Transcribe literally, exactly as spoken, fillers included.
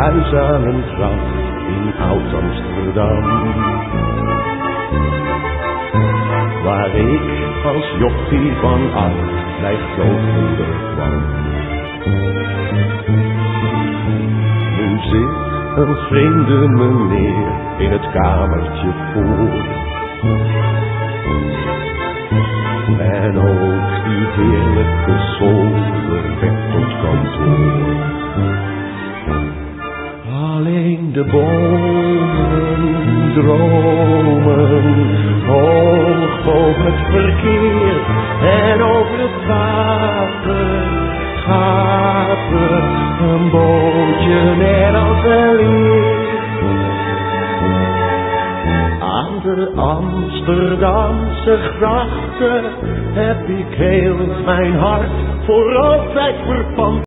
huis aan een gracht in Oud-Amsterdam. Waar ik als jochie van acht bij grootmoeder kwam. Nu zit een vreemde meneer in het kamertje voor. En ook die heerlijke zolder werd tot kantoor. Alleen de bomen dromen hoog boven het verkeer. En over het water gapen een bootje net als een leer. Aan de Amsterdamse grachten heb ik heel mijn hart voor altijd verpand.